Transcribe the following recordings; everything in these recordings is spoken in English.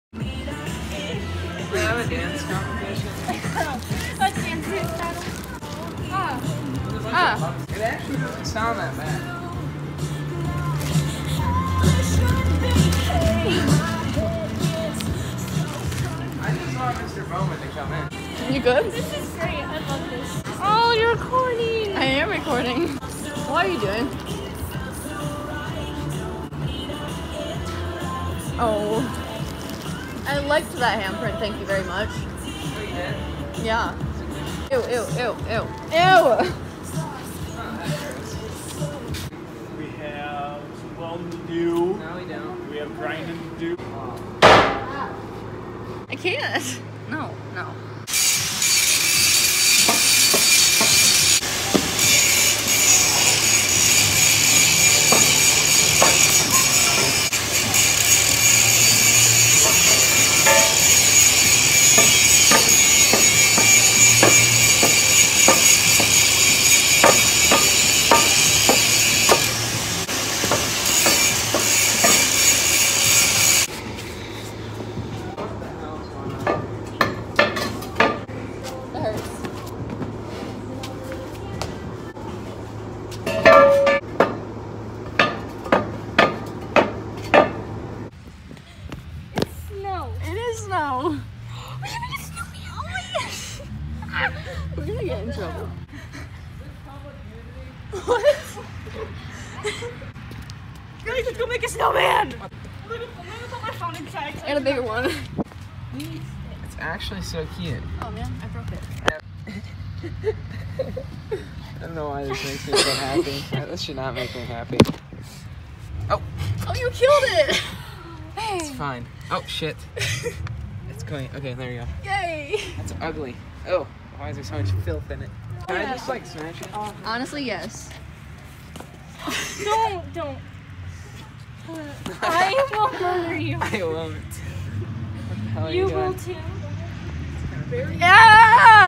We have a dance competition. A dance battle. It actually doesn't sound that bad. I just want Mr. Bowman to come in. You good? This is great. I love this. Oh, you're recording. I am recording. What are you doing? Oh. I liked that handprint, thank you very much. Oh, you did? Yeah. Ew, ew, ew, ew. Ew! We have some welding to do. No, we don't. We have grinding to do. I can't. No, no. That hurts. It's snow. It is snow. We're gonna get snowy. Oh my gosh. We're gonna get in trouble. What? Guys, let's go make a snowman. I'm gonna put my phone inside. I got a bigger one. It's actually so cute. Oh man, I broke it. I don't know why this makes me so happy. This should not make me happy. Oh, Oh, you killed it! it's fine. Oh, shit. It's going. Okay, there you go. Yay! That's ugly. Oh, why is there so much filth in it? Can I just like smash it? Honestly, yes. Don't. I will murder you. I won't. What the hell are You you will doing? too. Yeah!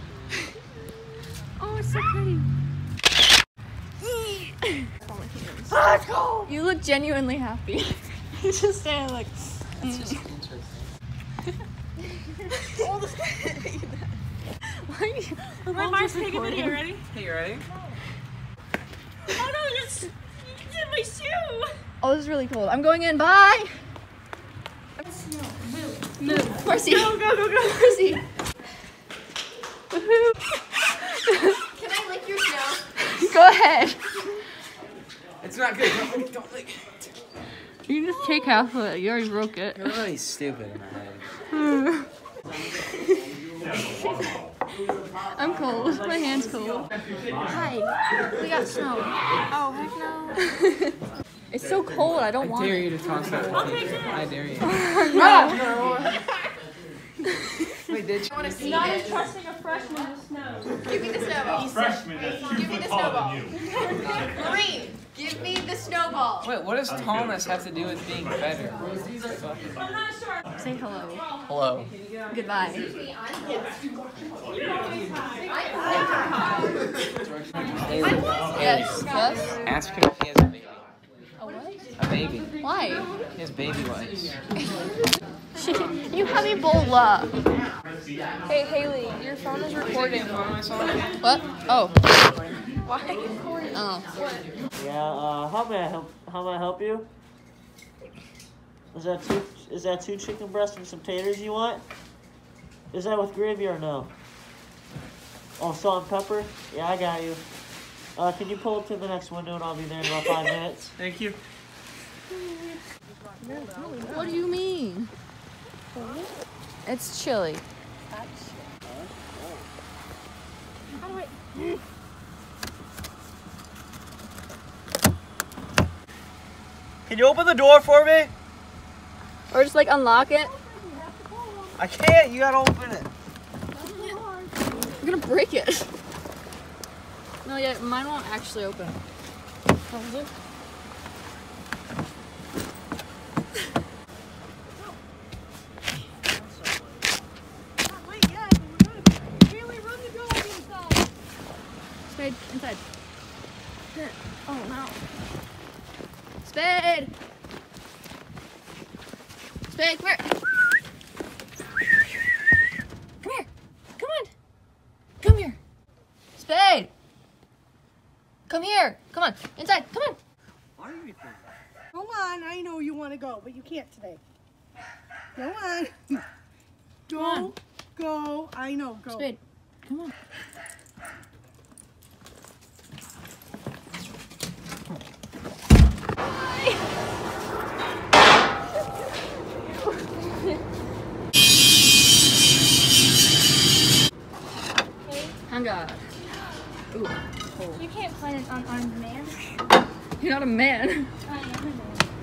Oh, it's so pretty. Let's go! You look genuinely happy. You're just standing like. That's just interesting. Why are you? My mom's taking a video. Ready? Hey, you ready? Oh no, you did my shoe. Oh, this is really cold. I'm going in. Bye. Move. Horsey. Go. Horsey. Woohoo. Can I lick your snow? Go ahead. It's not good. Don't lick it. You can just take half of it. You already broke it. You're really stupid in my head. I'm cold. My hand's cold. Hi. We got snow. Oh, heck no. It's so cold. I don't I want dare it. you to toss that with me. I dare you. Wait, did you? Not entrusting a freshman to snow. Give me the snowball. Freshman that's 2 Give me foot the taller snowball. than you. Marine, give me the snowball. Wait, what does tallness have to do with being better? Say hello. Hello. Goodbye. Yes. Yes. Ask him if he has a baby. A what? A baby. Why? He has baby wipes. You have Ebola. Hey, Haley, your phone is recording. What? Oh. Why are you recording? Oh. Yeah, how may I help you? Is that two chicken breasts and some taters you want? Is that with gravy or no? Oh, salt and pepper? Yeah, I got you. Can you pull up to the next window and I'll be there in about 5 minutes? Thank you. What do you mean? It's chilly. Can you open the door for me? Or just like unlock it. I can't, you gotta open it. I'm gonna break it. No, yeah, mine won't actually open. How is it? Spade, inside. Oh no. Spade! Spade, come here! Come here. Come on. Inside. Come on. Go on, I know you want to go, but you can't today. Go on. Don't go. I know, go. Spade. Come on. Hang on. Ooh. You can't find an unarmed man. You're not a man. I am a man.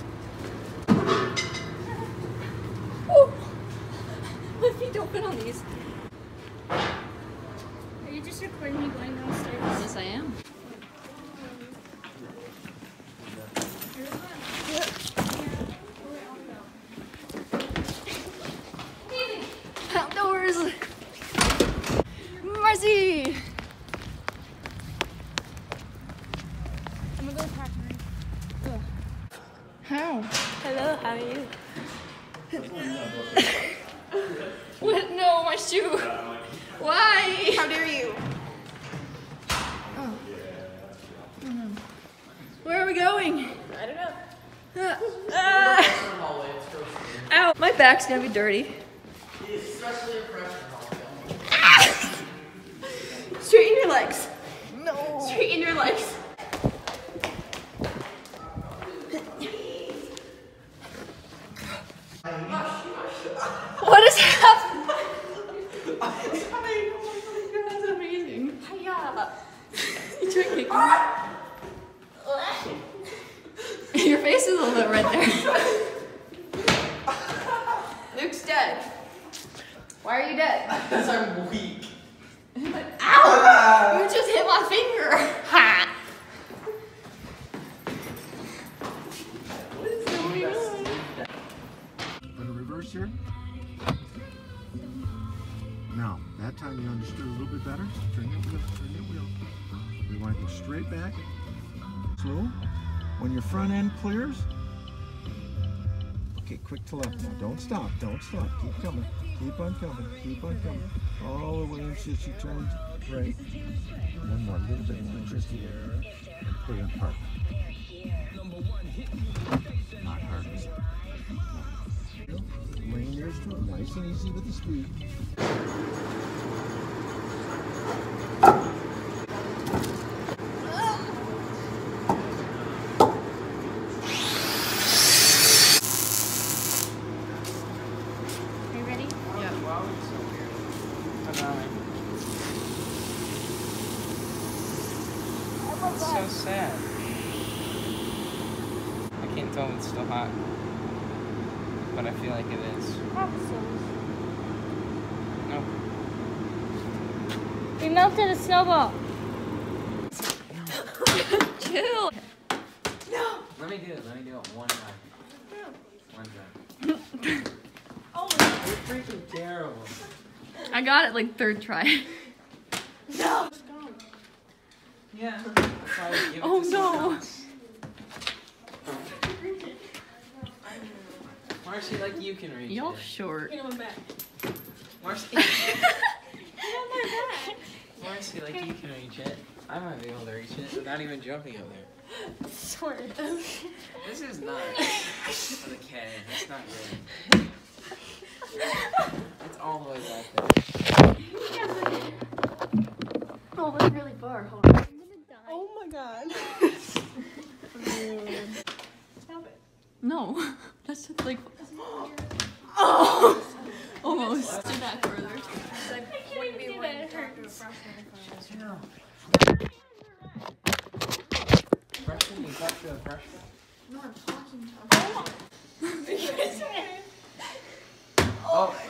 Ooh. My feet don't fit on these. Are you just recording me going downstairs? Yes, I am. Outdoors. Marcy. I'm gonna go pack mine. How? Hello, how are you? What? No, my shoe. Why? How dare you? Where are we going? I don't know. Ow! My back's gonna be dirty. Straighten your legs. No. Straighten your legs. What is happening? That's amazing. Hiya. You tried kicking me. Your face is a little bit red there. Luke's dead. Why are you dead? Because I'm weak. Ow! You just hit my finger. Ha! What is going on? Want to reverse here? Now, that time you understood a little bit better. Turn your wheel, turn your wheel. We want to go straight back. Slow. When your front end clears. Okay, quick to left now. Don't stop, don't stop. Keep coming. Keep on coming. Keep on coming. All the way until she turns right. One more, a little bit more. Just here. Put it in park. Not hard. Lane yours too. Nice and easy with the speed. Are you ready? Wow, it's so weird. It's so sad. I can't tell if it's still hot, but I feel like it is. Nope. We melted a snowball. Chill. Let me do it one time. One time. You're freaking terrible. I got it like third try. No. Yeah. Oh no. Marcy, like you can reach Y'all it. short. Get on my back. Marcy. Get on my back. Marcy, like you can reach it. I might be able to reach it without even jumping up there. Sort of. This is not okay. It's not good. It's all the way back there. Oh, that's really far. Hold on. Oh my god. Stop it. No, that's just like. Oh, almost. Do that further. Wouldn't be do one that, it to talk hurts. to a freshman if I was Freshman, you talk to a freshman? No, I'm talking to Oh,